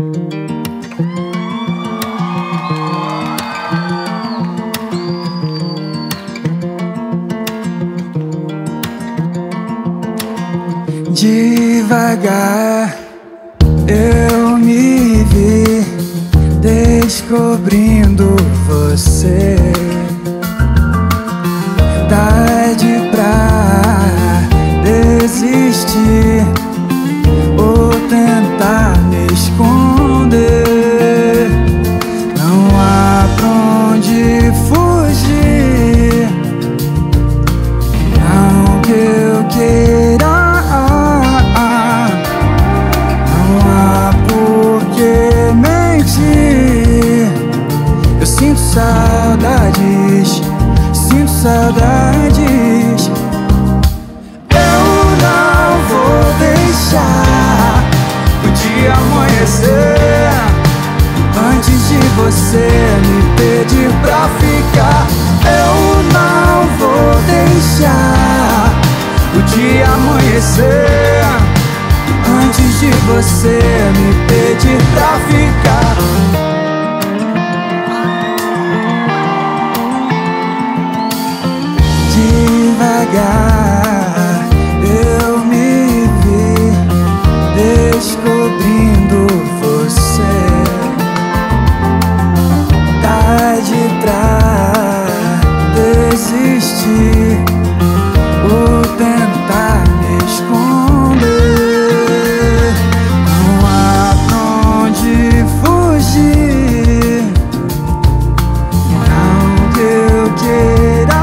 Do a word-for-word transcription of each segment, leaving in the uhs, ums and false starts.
Devagar eu me vi descobrindo você. Tarde pra desistir ou tentar me esconder. Não há pra onde fugir, não que eu queira. Sinto saudades, sinto saudades. Eu não vou deixar o dia amanhecer antes de você me pedir pra ficar. Eu não vou deixar o dia amanhecer antes de você me pedir pra ficar. Devagar eu me vi descobrindo você. Tarde pra desistir ou tentar me esconder. Não há pra onde fugir, não que eu queira.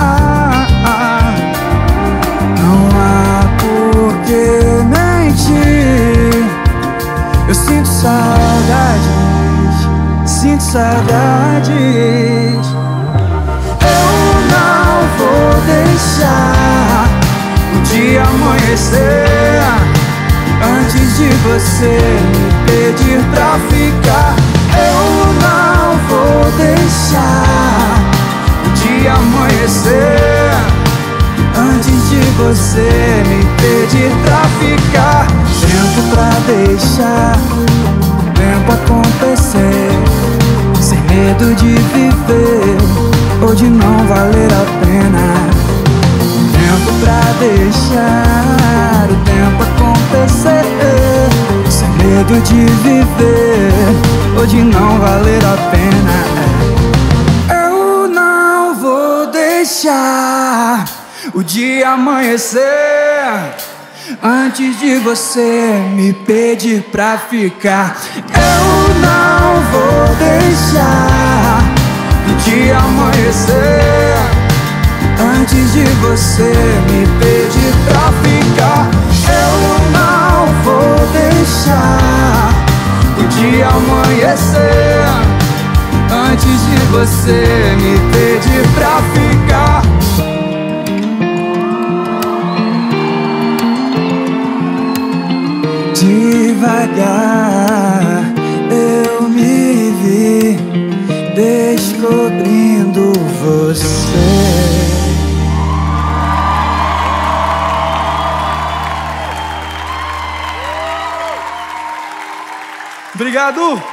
Eu sinto saudades, sinto saudades. Eu não vou deixar o dia amanhecer antes de você me pedir pra ficar. Eu não vou deixar o dia amanhecer antes de você me pedir pra ficar. Tempo pra deixar o tempo acontecer, sem medo de viver ou de não valer a pena. Tempo pra deixar o tempo acontecer, sem medo de viver ou de não valer a pena. Eu não vou deixar o dia amanhecer antes de você me pedir pra ficar. Eu não vou deixar o dia amanhecer antes de você me pedir pra ficar. Eu não vou deixar o dia amanhecer antes de você me pedir pra ficar. Devagar eu me vi descobrindo você. Obrigado!